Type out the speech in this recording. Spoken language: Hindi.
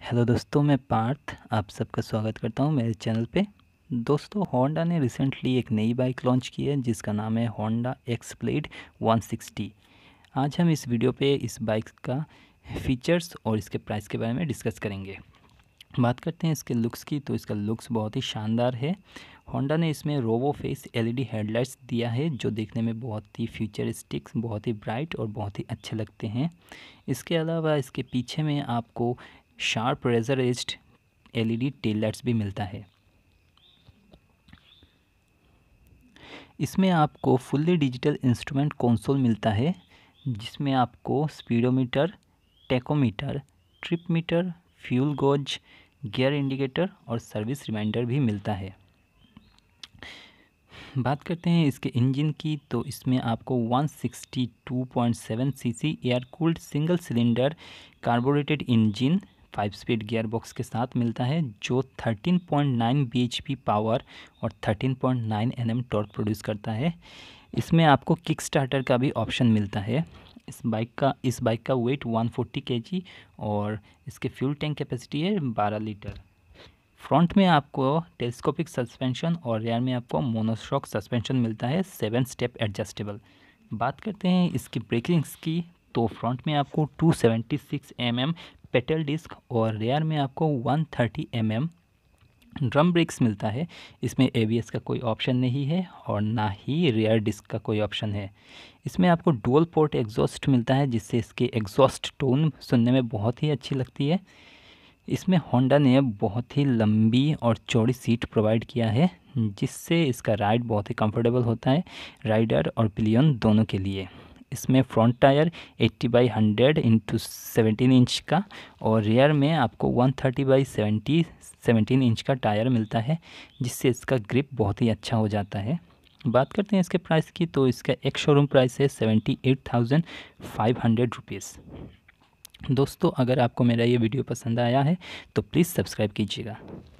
हेलो दोस्तों, मैं पार्थ आप सबका स्वागत करता हूं मेरे चैनल पे। दोस्तों, होंडा ने रिसेंटली एक नई बाइक लॉन्च की है जिसका नाम है होंडा एक्सप्लेड 160। आज हम इस वीडियो पे इस बाइक का फीचर्स और इसके प्राइस के बारे में डिस्कस करेंगे। बात करते हैं इसके लुक्स की, तो इसका लुक्स बहुत ही शानदार है। होंडा ने इसमें रोबो फेस एलईडी हेडलाइट्स दिया है जो देखने में बहुत ही फ्यूचरिस्टिक, बहुत ही ब्राइट और बहुत ही अच्छे लगते हैं। इसके अलावा इसके पीछे में आपको sharp razor edged LED tail lights भी मिलता है। इसमें आपको फुल्ली डिजिटल इंस्ट्रूमेंट कंसोल मिलता है जिसमें आपको speedometer, tachometer, trip meter, fuel gauge, gear indicator और सर्विस रिमाइंडर भी मिलता है। बात करते हैं इसके इंजन की, तो इसमें आपको 162.7 CC air cooled single cylinder carburetted engine 5 speed gear box के साथ मिलता है जो 13.9 bhp पावर और 13.9 Nm टॉर्क प्रोड्यूस करता है। इसमें आपको किक स्टार्टर का भी ऑप्शन मिलता है। इस बाइक का वेट 140 kg और इसके फ्यूल टैंक कैपेसिटी है 12 लीटर। फ्रंट में आपको टेलीस्कोपिक सस्पेंशन और रेयर में आपको मोनोशॉक सस्पेंशन मिलता है 7 स्टेप एडजस्टेबल। बात करते हैं इसकी ब्रेकिंग्स की, तो फ्रंट में आपको 276 mm पेडल डिस्क और रेयर में आपको 130 mm ड्रम ब्रेक्स मिलता है। इसमें ABS का कोई ऑप्शन नहीं है और ना ही रेयर डिस्क का कोई ऑप्शन है। इसमें आपको डुअल पोर्ट एग्जॉस्ट मिलता है जिससे इसके एग्जॉस्ट टोन सुनने में बहुत ही अच्छी लगती है। इसमें होंडा ने बहुत ही लंबी और चौड़ी सीट प्रोवाइड किया है जिससे इसका राइड बहुत ही कंफर्टेबल होता है राइडर और पिलियन दोनों के लिए। इसमें फ्रंट टायर 80/100 इंटू 17 इंच का और रियर में आपको 130/70 17 इंच का टायर मिलता है जिससे इसका ग्रिप बहुत ही अच्छा हो जाता है। बात करते हैं इसके प्राइस की, तो इसका एक शोरूम प्राइस है 78,500 रुपीज़। दोस्तों, अगर आपको मेरा ये वीडियो पसंद आया है तो प्लीज़ सब्सक्राइब कीजिएगा।